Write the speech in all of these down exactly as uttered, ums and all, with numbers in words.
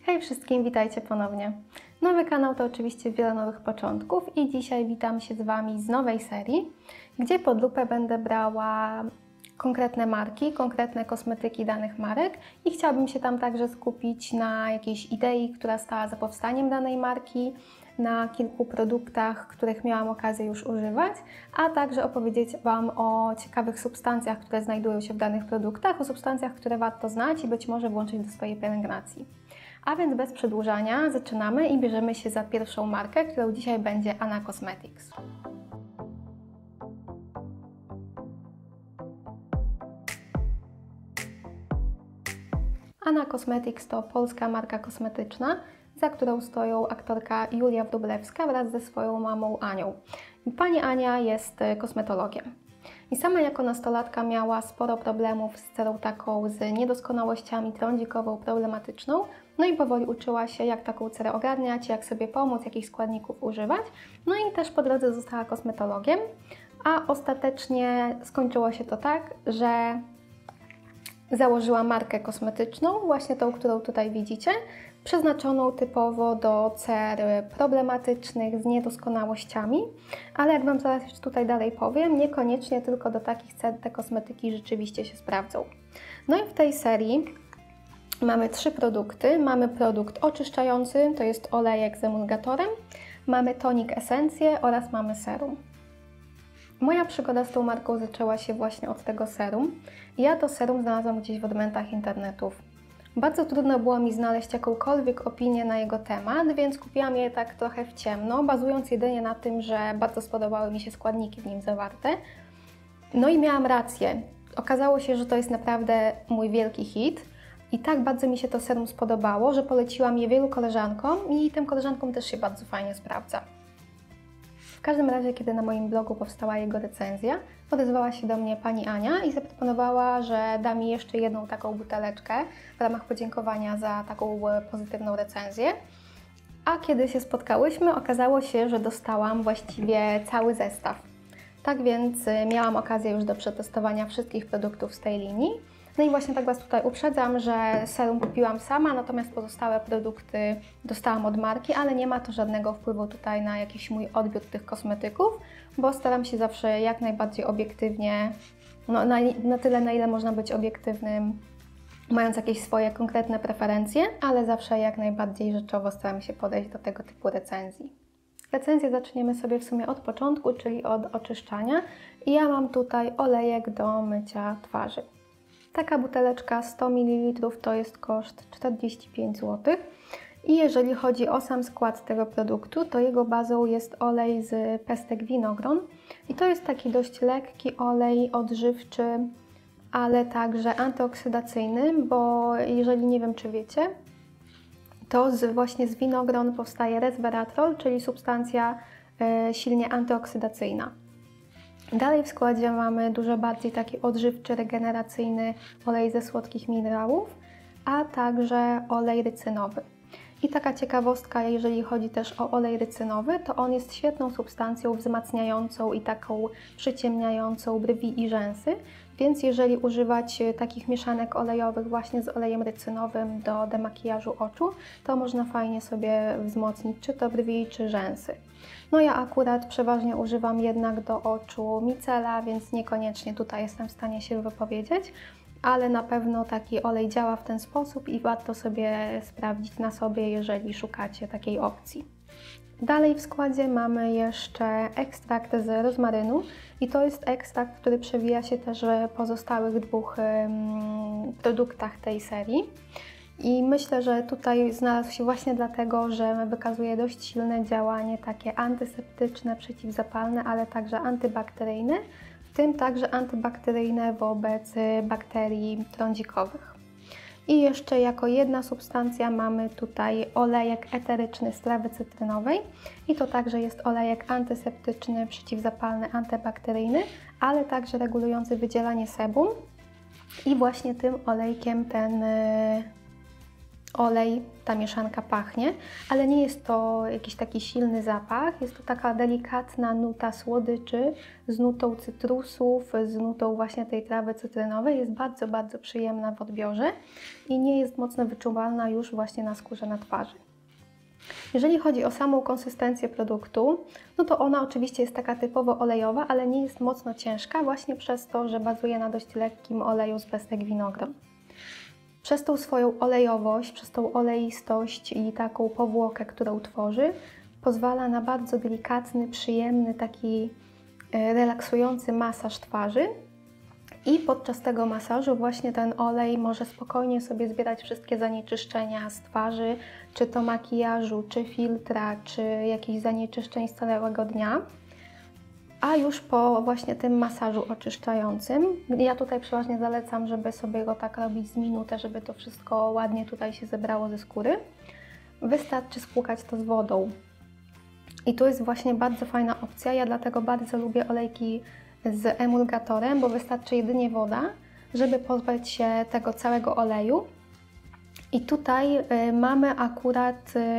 Hej wszystkim, witajcie ponownie. Nowy kanał to oczywiście wiele nowych początków i dzisiaj witam się z Wami z nowej serii, gdzie pod lupę będę brała konkretne marki, konkretne kosmetyki danych marek i chciałabym się tam także skupić na jakiejś idei, która stała za powstaniem danej marki, na kilku produktach, których miałam okazję już używać, a także opowiedzieć Wam o ciekawych substancjach, które znajdują się w danych produktach, o substancjach, które warto znać i być może włączyć do swojej pielęgnacji. A więc bez przedłużania zaczynamy i bierzemy się za pierwszą markę, którą dzisiaj będzie Anna Cosmetics. Anna Cosmetics to polska marka kosmetyczna, za którą stoją aktorka Julia Wróblewska wraz ze swoją mamą Anią. Pani Ania jest kosmetologiem. I sama jako nastolatka miała sporo problemów z cerą taką z niedoskonałościami, trądzikową, problematyczną. No i powoli uczyła się, jak taką cerę ogarniać, jak sobie pomóc, jakich składników używać. No i też po drodze została kosmetologiem, a ostatecznie skończyło się to tak, że założyła markę kosmetyczną, właśnie tą, którą tutaj widzicie, przeznaczoną typowo do cer problematycznych, z niedoskonałościami, ale jak Wam zaraz jeszcze tutaj dalej powiem, niekoniecznie tylko do takich cer te kosmetyki rzeczywiście się sprawdzą. No i w tej serii mamy trzy produkty. Mamy produkt oczyszczający, to jest olejek z emulgatorem, mamy tonik esencję oraz mamy serum. Moja przygoda z tą marką zaczęła się właśnie od tego serum. Ja to serum znalazłam gdzieś w odmętach internetów. Bardzo trudno było mi znaleźć jakąkolwiek opinię na jego temat, więc kupiłam je tak trochę w ciemno, bazując jedynie na tym, że bardzo spodobały mi się składniki w nim zawarte. No i miałam rację. Okazało się, że to jest naprawdę mój wielki hit i tak bardzo mi się to serum spodobało, że poleciłam je wielu koleżankom i tym koleżankom też się bardzo fajnie sprawdza. W każdym razie, kiedy na moim blogu powstała jego recenzja, odezwała się do mnie pani Ania i zaproponowała, że da mi jeszcze jedną taką buteleczkę w ramach podziękowania za taką pozytywną recenzję. A kiedy się spotkałyśmy, okazało się, że dostałam właściwie cały zestaw. Tak więc miałam okazję już do przetestowania wszystkich produktów z tej linii. No i właśnie tak Was tutaj uprzedzam, że serum kupiłam sama, natomiast pozostałe produkty dostałam od marki, ale nie ma to żadnego wpływu tutaj na jakiś mój odbiór tych kosmetyków, bo staram się zawsze jak najbardziej obiektywnie, no na, na tyle na ile można być obiektywnym, mając jakieś swoje konkretne preferencje, ale zawsze jak najbardziej rzeczowo staram się podejść do tego typu recenzji. Recenzję zaczniemy sobie w sumie od początku, czyli od oczyszczania i ja mam tutaj olejek do mycia twarzy. Taka buteleczka sto mililitrów to jest koszt czterdzieści pięć złotych i jeżeli chodzi o sam skład tego produktu, to jego bazą jest olej z pestek winogron i to jest taki dość lekki olej odżywczy, ale także antyoksydacyjny, bo jeżeli nie wiem czy wiecie, to z, właśnie z winogron powstaje resveratrol, czyli substancja y, silnie antyoksydacyjna. Dalej w składzie mamy dużo bardziej taki odżywczy, regeneracyjny olej ze słodkich minerałów, a także olej rycynowy. I taka ciekawostka, jeżeli chodzi też o olej rycynowy, to on jest świetną substancją wzmacniającą i taką przyciemniającą brwi i rzęsy, więc jeżeli używać takich mieszanek olejowych właśnie z olejem rycynowym do demakijażu oczu, to można fajnie sobie wzmocnić czy to brwi, czy rzęsy. No ja akurat przeważnie używam jednak do oczu micela, więc niekoniecznie tutaj jestem w stanie się wypowiedzieć, ale na pewno taki olej działa w ten sposób i warto sobie sprawdzić na sobie, jeżeli szukacie takiej opcji. Dalej w składzie mamy jeszcze ekstrakt z rozmarynu i to jest ekstrakt, który przewija się też w pozostałych dwóch um, produktach tej serii. I myślę, że tutaj znalazł się właśnie dlatego, że wykazuje dość silne działanie takie antyseptyczne, przeciwzapalne, ale także antybakteryjne, w tym także antybakteryjne wobec bakterii trądzikowych. I jeszcze jako jedna substancja mamy tutaj olejek eteryczny z trawy cytrynowej i to także jest olejek antyseptyczny, przeciwzapalny, antybakteryjny, ale także regulujący wydzielanie sebum i właśnie tym olejkiem ten olej, ta mieszanka pachnie, ale nie jest to jakiś taki silny zapach. Jest to taka delikatna nuta słodyczy z nutą cytrusów, z nutą właśnie tej trawy cytrynowej. Jest bardzo, bardzo przyjemna w odbiorze i nie jest mocno wyczuwalna już właśnie na skórze, na twarzy. Jeżeli chodzi o samą konsystencję produktu, no to ona oczywiście jest taka typowo olejowa, ale nie jest mocno ciężka właśnie przez to, że bazuje na dość lekkim oleju z pestek winogron. Przez tą swoją olejowość, przez tą oleistość i taką powłokę, którą tworzy, pozwala na bardzo delikatny, przyjemny, taki relaksujący masaż twarzy. I podczas tego masażu właśnie ten olej może spokojnie sobie zbierać wszystkie zanieczyszczenia z twarzy, czy to makijażu, czy filtra, czy jakichś zanieczyszczeń z całego dnia. A już po właśnie tym masażu oczyszczającym, ja tutaj przeważnie zalecam, żeby sobie go tak robić z minutę, żeby to wszystko ładnie tutaj się zebrało ze skóry, wystarczy spłukać to z wodą. I tu jest właśnie bardzo fajna opcja, ja dlatego bardzo lubię olejki z emulgatorem, bo wystarczy jedynie woda, żeby pozbyć się tego całego oleju. I tutaj y, mamy akurat y,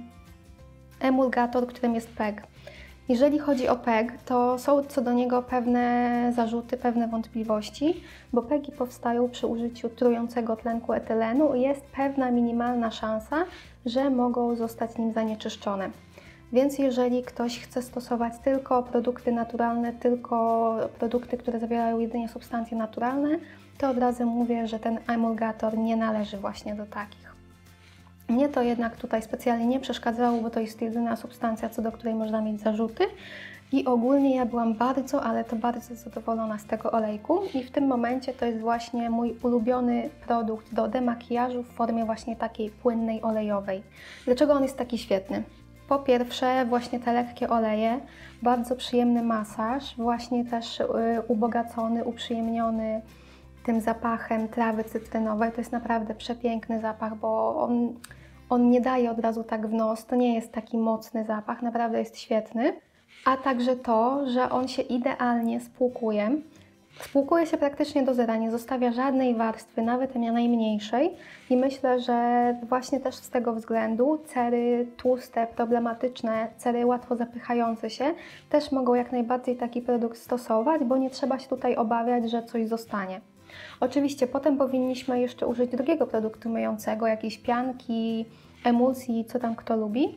emulgator, którym jest P E G. Jeżeli chodzi o P E G, to są co do niego pewne zarzuty, pewne wątpliwości, bo P E G powstają przy użyciu trującego tlenku etylenu i jest pewna minimalna szansa, że mogą zostać nim zanieczyszczone. Więc jeżeli ktoś chce stosować tylko produkty naturalne, tylko produkty, które zawierają jedynie substancje naturalne, to od razu mówię, że ten emulgator nie należy właśnie do takich. Mnie to jednak tutaj specjalnie nie przeszkadzało, bo to jest jedyna substancja, co do której można mieć zarzuty. I ogólnie ja byłam bardzo, ale to bardzo zadowolona z tego olejku i w tym momencie to jest właśnie mój ulubiony produkt do demakijażu w formie właśnie takiej płynnej, olejowej. Dlaczego on jest taki świetny? Po pierwsze właśnie te lekkie oleje, bardzo przyjemny masaż, właśnie też y, ubogacony, uprzyjemniony tym zapachem trawy cytrynowej. To jest naprawdę przepiękny zapach, bo on, on nie daje od razu tak w nos, to nie jest taki mocny zapach, naprawdę jest świetny. A także to, że on się idealnie spłukuje. Spłukuje się praktycznie do zera, nie zostawia żadnej warstwy, nawet najmniejszej. I myślę, że właśnie też z tego względu cery tłuste, problematyczne, cery łatwo zapychające się też mogą jak najbardziej taki produkt stosować, bo nie trzeba się tutaj obawiać, że coś zostanie. Oczywiście potem powinniśmy jeszcze użyć drugiego produktu myjącego, jakiejś pianki, emulsji, co tam kto lubi.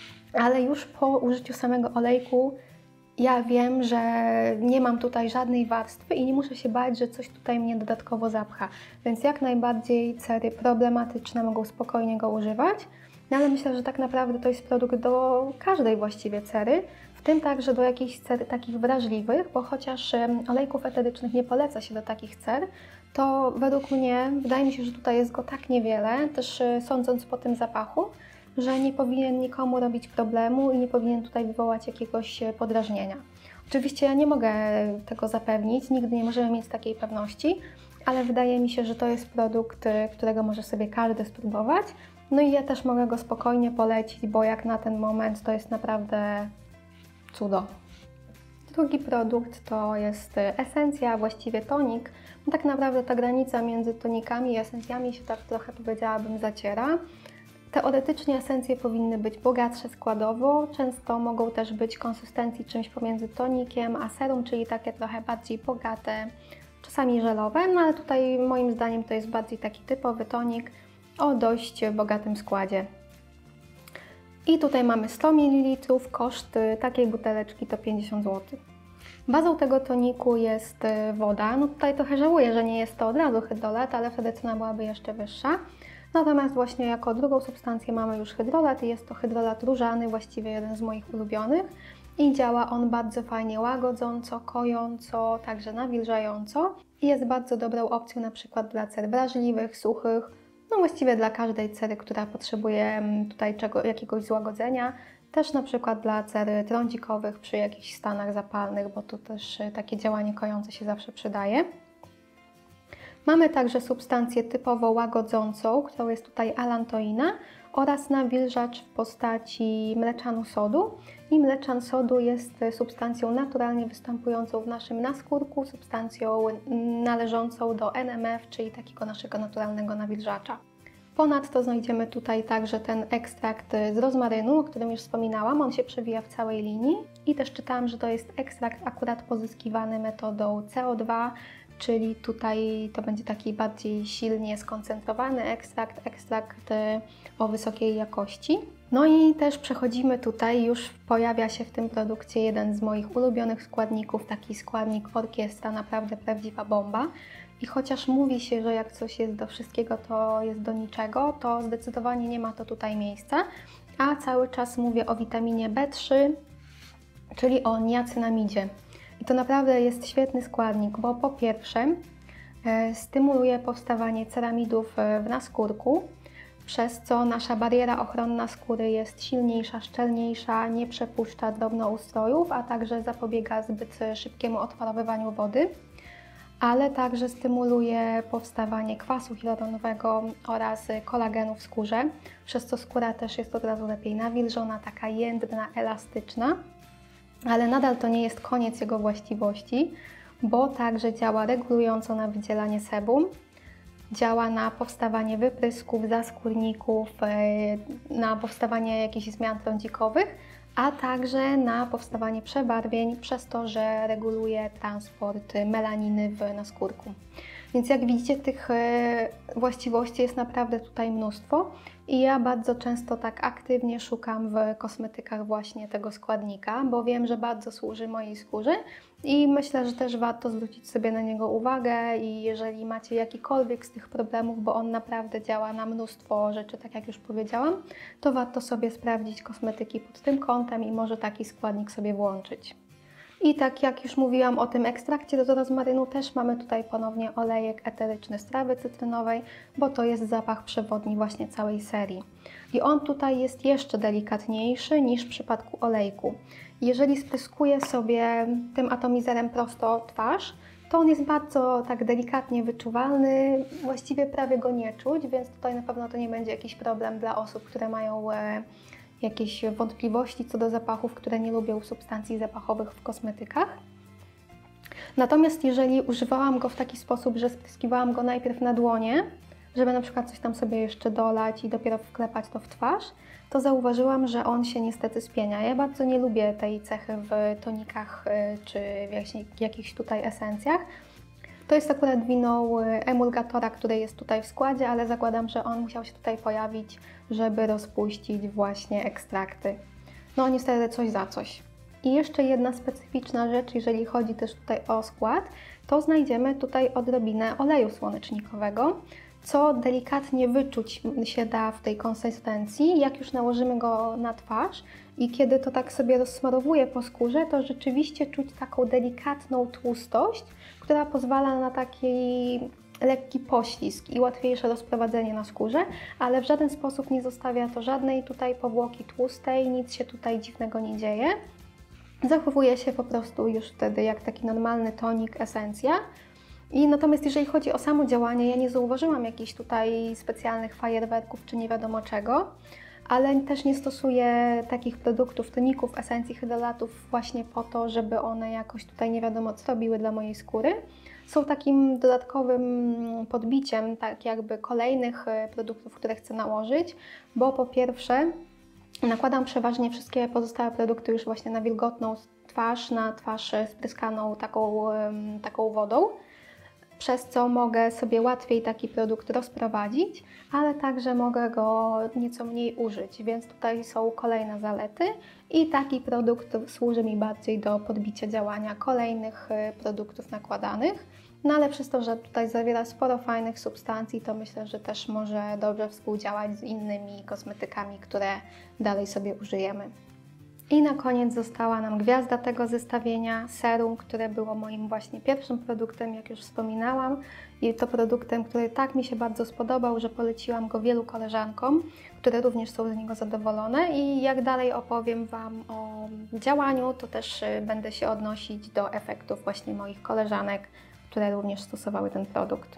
Ale już po użyciu samego olejku ja wiem, że nie mam tutaj żadnej warstwy i nie muszę się bać, że coś tutaj mnie dodatkowo zapcha. Więc jak najbardziej cery problematyczne mogą spokojnie go używać. No ale myślę, że tak naprawdę to jest produkt do każdej właściwie cery, w tym także do jakichś cer takich wrażliwych, bo chociaż olejków eterycznych nie poleca się do takich cer, to według mnie, wydaje mi się, że tutaj jest go tak niewiele, też sądząc po tym zapachu, że nie powinien nikomu robić problemu i nie powinien tutaj wywołać jakiegoś podrażnienia. Oczywiście ja nie mogę tego zapewnić, nigdy nie możemy mieć takiej pewności, ale wydaje mi się, że to jest produkt, którego może sobie każdy spróbować. No i ja też mogę go spokojnie polecić, bo jak na ten moment to jest naprawdę cudo. Drugi produkt to jest esencja, właściwie tonik. No tak naprawdę ta granica między tonikami i esencjami się tak trochę, powiedziałabym, zaciera. Teoretycznie esencje powinny być bogatsze składowo, często mogą też być konsystencji czymś pomiędzy tonikiem a serum, czyli takie trochę bardziej bogate, czasami żelowe, no ale tutaj moim zdaniem to jest bardziej taki typowy tonik o dość bogatym składzie. I tutaj mamy sto mililitrów, koszt takiej buteleczki to pięćdziesiąt złotych. Bazą tego toniku jest woda, no tutaj trochę żałuję, że nie jest to od razu hydrolat, ale wtedy cena byłaby jeszcze wyższa. Natomiast właśnie jako drugą substancję mamy już hydrolat i jest to hydrolat różany, właściwie jeden z moich ulubionych. I działa on bardzo fajnie łagodząco, kojąco, także nawilżająco. I jest bardzo dobrą opcją na przykład dla cer wrażliwych, suchych, no właściwie dla każdej cery, która potrzebuje tutaj czego, jakiegoś złagodzenia. Też na przykład dla cer trądzikowych przy jakichś stanach zapalnych, bo tu też takie działanie kojące się zawsze przydaje. Mamy także substancję typowo łagodzącą, którą jest tutaj alantoina oraz nawilżacz w postaci mleczanu sodu. I mleczan sodu jest substancją naturalnie występującą w naszym naskórku, substancją należącą do N M F, czyli takiego naszego naturalnego nawilżacza. Ponadto znajdziemy tutaj także ten ekstrakt z rozmarynu, o którym już wspominałam. On się przewija w całej linii i też czytałam, że to jest ekstrakt akurat pozyskiwany metodą C O dwa, czyli tutaj to będzie taki bardziej silnie skoncentrowany ekstrakt, ekstrakt o wysokiej jakości. No i też przechodzimy tutaj, już pojawia się w tym produkcie jeden z moich ulubionych składników, taki składnik orkiestra, naprawdę prawdziwa bomba. I chociaż mówi się, że jak coś jest do wszystkiego, to jest do niczego, to zdecydowanie nie ma to tutaj miejsca, a cały czas mówię o witaminie B trzy, czyli o niacynamidzie. I to naprawdę jest świetny składnik, bo po pierwsze e, stymuluje powstawanie ceramidów w naskórku, przez co nasza bariera ochronna skóry jest silniejsza, szczelniejsza, nie przepuszcza drobnoustrojów, a także zapobiega zbyt szybkiemu odparowywaniu wody, ale także stymuluje powstawanie kwasu hialuronowego oraz kolagenu w skórze, przez co skóra też jest od razu lepiej nawilżona, taka jędrna, elastyczna. Ale nadal to nie jest koniec jego właściwości, bo także działa regulująco na wydzielanie sebum, działa na powstawanie wyprysków, zaskórników, na powstawanie jakichś zmian trądzikowych, a także na powstawanie przebarwień przez to, że reguluje transport melaniny w naskórku. Więc jak widzicie, tych właściwości jest naprawdę tutaj mnóstwo i ja bardzo często tak aktywnie szukam w kosmetykach właśnie tego składnika, bo wiem, że bardzo służy mojej skórze i myślę, że też warto zwrócić sobie na niego uwagę i jeżeli macie jakikolwiek z tych problemów, bo on naprawdę działa na mnóstwo rzeczy, tak jak już powiedziałam, to warto sobie sprawdzić kosmetyki pod tym kątem i może taki składnik sobie włączyć. I tak jak już mówiłam o tym ekstrakcie do rozmarynu, też mamy tutaj ponownie olejek eteryczny z trawy cytrynowej, bo to jest zapach przewodni właśnie całej serii. I on tutaj jest jeszcze delikatniejszy niż w przypadku olejku. Jeżeli spryskuję sobie tym atomizerem prosto twarz, to on jest bardzo tak delikatnie wyczuwalny, właściwie prawie go nie czuć, więc tutaj na pewno to nie będzie jakiś problem dla osób, które mają e, jakieś wątpliwości co do zapachów, które nie lubią substancji zapachowych w kosmetykach. Natomiast jeżeli używałam go w taki sposób, że spryskiwałam go najpierw na dłonie, żeby na przykład coś tam sobie jeszcze dolać i dopiero wklepać to w twarz, to zauważyłam, że on się niestety spienia. Ja bardzo nie lubię tej cechy w tonikach czy w jakichś tutaj esencjach. To jest akurat winą emulgatora, który jest tutaj w składzie, ale zakładam, że on musiał się tutaj pojawić, żeby rozpuścić właśnie ekstrakty. No niestety coś za coś. I jeszcze jedna specyficzna rzecz, jeżeli chodzi też tutaj o skład, to znajdziemy tutaj odrobinę oleju słonecznikowego, co delikatnie wyczuć się da w tej konsystencji, jak już nałożymy go na twarz i kiedy to tak sobie rozsmarowuje po skórze, to rzeczywiście czuć taką delikatną tłustość, która pozwala na taki lekki poślizg i łatwiejsze rozprowadzenie na skórze, ale w żaden sposób nie zostawia to żadnej tutaj powłoki tłustej, nic się tutaj dziwnego nie dzieje. Zachowuje się po prostu już wtedy jak taki normalny tonik, esencja. I natomiast jeżeli chodzi o samo działanie, ja nie zauważyłam jakichś tutaj specjalnych fajerwerków czy nie wiadomo czego, ale też nie stosuję takich produktów, toników, esencji, hydrolatów właśnie po to, żeby one jakoś tutaj nie wiadomo co robiły dla mojej skóry. Są takim dodatkowym podbiciem tak jakby kolejnych produktów, które chcę nałożyć, bo po pierwsze nakładam przeważnie wszystkie pozostałe produkty już właśnie na wilgotną twarz, na twarz spryskaną taką, taką wodą, przez co mogę sobie łatwiej taki produkt rozprowadzić, ale także mogę go nieco mniej użyć, więc tutaj są kolejne zalety i taki produkt służy mi bardziej do podbicia działania kolejnych produktów nakładanych. No ale przez to, że tutaj zawiera sporo fajnych substancji, to myślę, że też może dobrze współdziałać z innymi kosmetykami, które dalej sobie użyjemy. I na koniec została nam gwiazda tego zestawienia, serum, które było moim właśnie pierwszym produktem, jak już wspominałam. I to produktem, który tak mi się bardzo spodobał, że poleciłam go wielu koleżankom, które również są z niego zadowolone. I jak dalej opowiem Wam o działaniu, to też będę się odnosić do efektów właśnie moich koleżanek, które również stosowały ten produkt.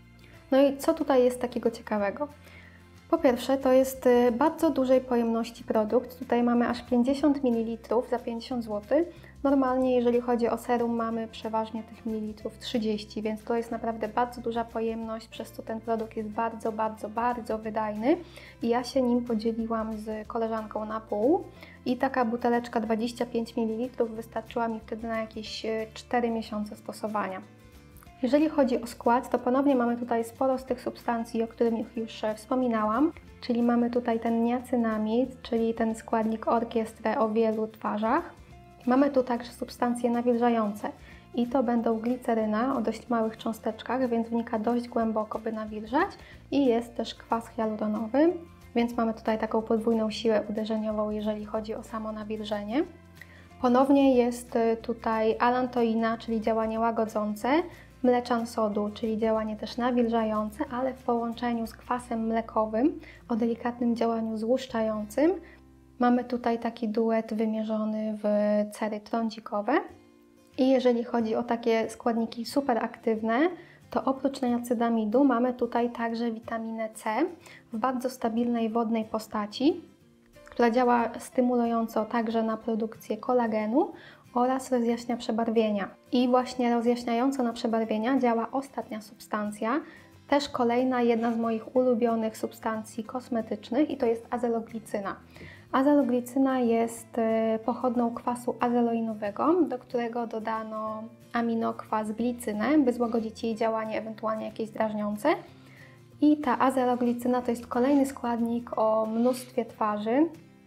No i co tutaj jest takiego ciekawego? Po pierwsze, to jest bardzo dużej pojemności produkt. Tutaj mamy aż pięćdziesiąt mililitrów za pięćdziesiąt złotych, Normalnie, jeżeli chodzi o serum, mamy przeważnie tych mililitrów trzydzieści, więc to jest naprawdę bardzo duża pojemność, przez co ten produkt jest bardzo, bardzo, bardzo wydajny. I ja się nim podzieliłam z koleżanką na pół i taka buteleczka dwadzieścia pięć mililitrów wystarczyła mi wtedy na jakieś cztery miesiące stosowania. Jeżeli chodzi o skład, to ponownie mamy tutaj sporo z tych substancji, o których już wspominałam, czyli mamy tutaj ten niacynamid, czyli ten składnik orkiestrę o wielu twarzach. Mamy tu także substancje nawilżające i to będą gliceryna o dość małych cząsteczkach, więc wnika dość głęboko, by nawilżać, i jest też kwas hialuronowy, więc mamy tutaj taką podwójną siłę uderzeniową, jeżeli chodzi o samo nawilżenie. Ponownie jest tutaj alantoina, czyli działanie łagodzące, mleczan sodu, czyli działanie też nawilżające, ale w połączeniu z kwasem mlekowym o delikatnym działaniu złuszczającym. Mamy tutaj taki duet wymierzony w cery trądzikowe. I jeżeli chodzi o takie składniki superaktywne, to oprócz niacydamidu mamy tutaj także witaminę C w bardzo stabilnej wodnej postaci, która działa stymulująco także na produkcję kolagenu oraz rozjaśnia przebarwienia. I właśnie rozjaśniająco na przebarwienia działa ostatnia substancja, też kolejna, jedna z moich ulubionych substancji kosmetycznych, i to jest azeloglicyna. Azeloglicyna jest pochodną kwasu azeloinowego, do którego dodano aminokwas glicynę, by złagodzić jej działanie, ewentualnie jakieś drażniące. I ta azeloglicyna to jest kolejny składnik o mnóstwie twarzy,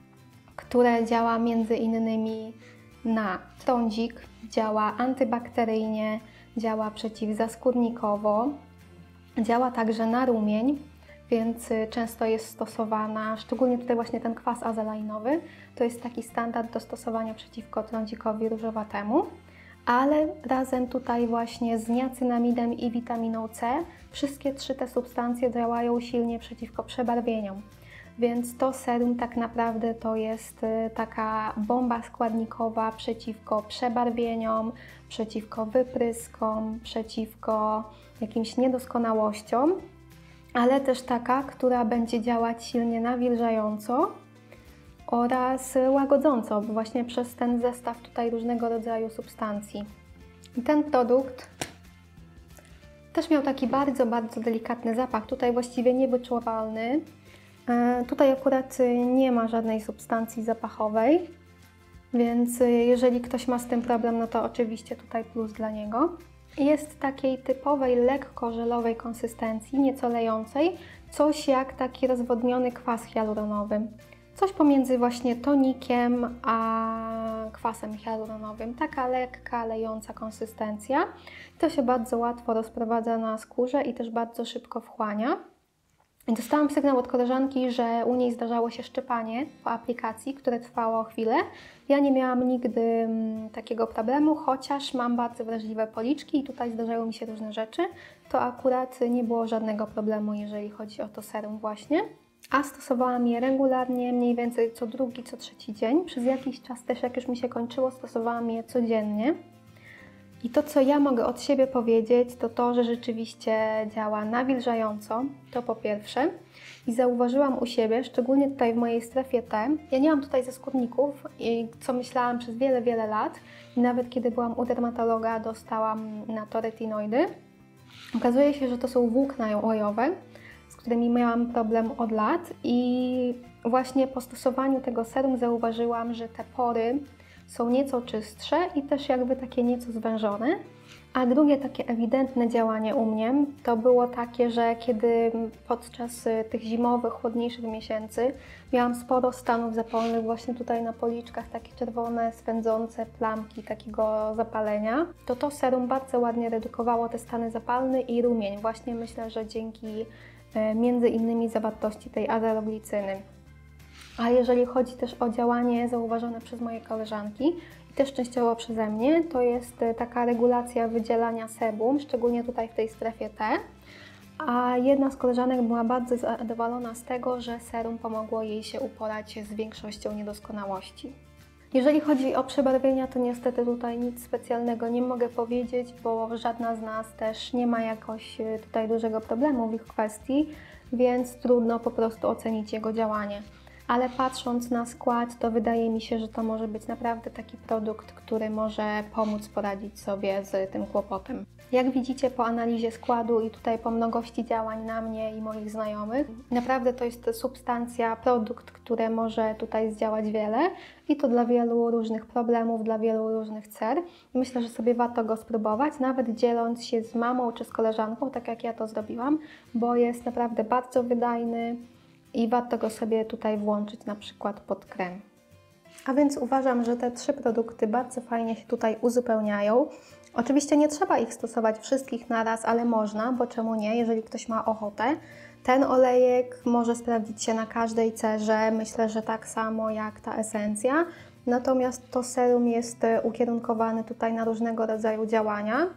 które działa między innymi na trądzik, działa antybakteryjnie, działa przeciwzaskórnikowo, działa także na rumień, więc często jest stosowana, szczególnie tutaj właśnie ten kwas azelainowy, to jest taki standard do stosowania przeciwko trądzikowi różowatemu, ale razem tutaj właśnie z niacynamidem i witaminą C wszystkie trzy te substancje działają silnie przeciwko przebarwieniom. Więc to serum tak naprawdę to jest taka bomba składnikowa przeciwko przebarwieniom, przeciwko wypryskom, przeciwko jakimś niedoskonałościom, ale też taka, która będzie działać silnie nawilżająco oraz łagodząco, właśnie przez ten zestaw tutaj różnego rodzaju substancji. I ten produkt też miał taki bardzo, bardzo delikatny zapach, tutaj właściwie niewyczuwalny. Tutaj akurat nie ma żadnej substancji zapachowej, więc jeżeli ktoś ma z tym problem, no to oczywiście tutaj plus dla niego. Jest takiej typowej, lekko żelowej konsystencji, nieco lejącej, coś jak taki rozwodniony kwas hialuronowy. Coś pomiędzy właśnie tonikiem a kwasem hialuronowym. Taka lekka, lejąca konsystencja. To się bardzo łatwo rozprowadza na skórze i też bardzo szybko wchłania. Dostałam sygnał od koleżanki, że u niej zdarzało się szczypanie po aplikacji, które trwało chwilę. Ja nie miałam nigdy takiego problemu, chociaż mam bardzo wrażliwe policzki i tutaj zdarzały mi się różne rzeczy. To akurat nie było żadnego problemu, jeżeli chodzi o to serum właśnie. A stosowałam je regularnie, mniej więcej co drugi, co trzeci dzień. Przez jakiś czas też, jak już mi się kończyło, stosowałam je codziennie. I to, co ja mogę od siebie powiedzieć, to to, że rzeczywiście działa nawilżająco, to po pierwsze. I zauważyłam u siebie, szczególnie tutaj w mojej strefie T, ja nie mam tutaj zaskórników, i co myślałam przez wiele, wiele lat. I nawet kiedy byłam u dermatologa, dostałam na to retinoidy. Okazuje się, że to są włókna łojowe, z którymi miałam problem od lat. I właśnie po stosowaniu tego serum zauważyłam, że te pory są nieco czystsze i też jakby takie nieco zwężone. A drugie takie ewidentne działanie u mnie to było takie, że kiedy podczas tych zimowych, chłodniejszych miesięcy miałam sporo stanów zapalnych właśnie tutaj na policzkach, takie czerwone, swędzące plamki takiego zapalenia, to to serum bardzo ładnie redukowało te stany zapalne i rumień. Właśnie myślę, że dzięki e, między innymi zawartości tej azeloglicyny. A jeżeli chodzi też o działanie zauważone przez moje koleżanki i też częściowo przeze mnie, to jest taka regulacja wydzielania sebum, szczególnie tutaj w tej strefie T. A jedna z koleżanek była bardzo zadowolona z tego, że serum pomogło jej się uporać z większością niedoskonałości. Jeżeli chodzi o przebarwienia, to niestety tutaj nic specjalnego nie mogę powiedzieć, bo żadna z nas też nie ma jakoś tutaj dużego problemu w ich kwestii, więc trudno po prostu ocenić jego działanie. ale patrząc na skład, to wydaje mi się, że to może być naprawdę taki produkt, który może pomóc poradzić sobie z tym kłopotem. Jak widzicie po analizie składu i tutaj po mnogości działań na mnie i moich znajomych, naprawdę to jest substancja, produkt, który może tutaj zdziałać wiele i to dla wielu różnych problemów, dla wielu różnych cer. I myślę, że sobie warto go spróbować, nawet dzieląc się z mamą czy z koleżanką, tak jak ja to zrobiłam, bo jest naprawdę bardzo wydajny i warto go sobie tutaj włączyć na przykład pod krem. A więc uważam, że te trzy produkty bardzo fajnie się tutaj uzupełniają. Oczywiście nie trzeba ich stosować wszystkich naraz, ale można, bo czemu nie, jeżeli ktoś ma ochotę. Ten olejek może sprawdzić się na każdej cerze, myślę, że tak samo jak ta esencja. Natomiast to serum jest ukierunkowane tutaj na różnego rodzaju działania.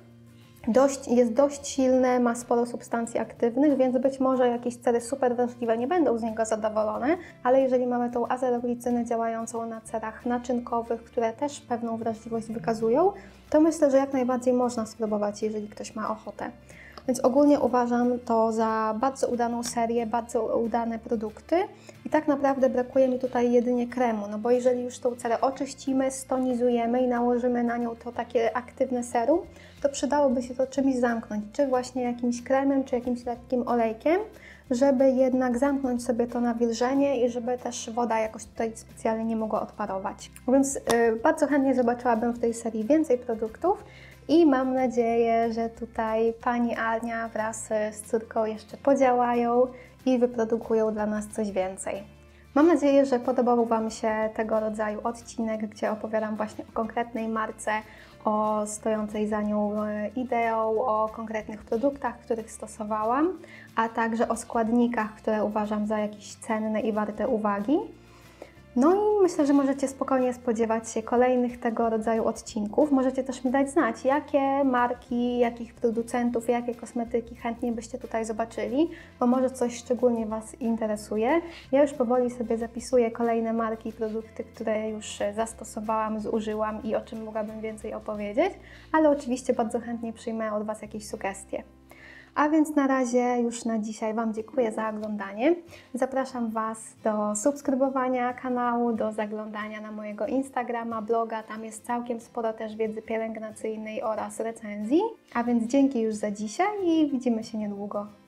Dość, jest dość silne, ma sporo substancji aktywnych, więc być może jakieś cery super wrażliwe nie będą z niego zadowolone, ale jeżeli mamy tą azeroglicynę działającą na cerach naczynkowych, które też pewną wrażliwość wykazują, to myślę, że jak najbardziej można spróbować, jeżeli ktoś ma ochotę. Więc ogólnie uważam to za bardzo udaną serię, bardzo udane produkty i tak naprawdę brakuje mi tutaj jedynie kremu, no bo jeżeli już tą cerę oczyścimy, stonizujemy i nałożymy na nią to takie aktywne serum, to przydałoby się to czymś zamknąć, czy właśnie jakimś kremem, czy jakimś lekkim olejkiem, żeby jednak zamknąć sobie to nawilżenie i żeby też woda jakoś tutaj specjalnie nie mogła odparować. Więc yy, bardzo chętnie zobaczyłabym w tej serii więcej produktów i mam nadzieję, że tutaj pani Ania wraz z córką jeszcze podziałają i wyprodukują dla nas coś więcej. Mam nadzieję, że podobał Wam się tego rodzaju odcinek, gdzie opowiadam właśnie o konkretnej marce, o stojącej za nią ideą, o konkretnych produktach, których stosowałam, a także o składnikach, które uważam za jakieś cenne i warte uwagi. No i myślę, że możecie spokojnie spodziewać się kolejnych tego rodzaju odcinków. Możecie też mi dać znać, jakie marki, jakich producentów, jakie kosmetyki chętnie byście tutaj zobaczyli, bo może coś szczególnie Was interesuje. Ja już powoli sobie zapisuję kolejne marki i produkty, które już zastosowałam, zużyłam i o czym mogłabym więcej opowiedzieć, ale oczywiście bardzo chętnie przyjmę od Was jakieś sugestie. A więc na razie już na dzisiaj Wam dziękuję za oglądanie. Zapraszam Was do subskrybowania kanału, do zaglądania na mojego Instagrama, bloga. Tam jest całkiem sporo też wiedzy pielęgnacyjnej oraz recenzji. A więc dzięki już za dzisiaj i widzimy się niedługo.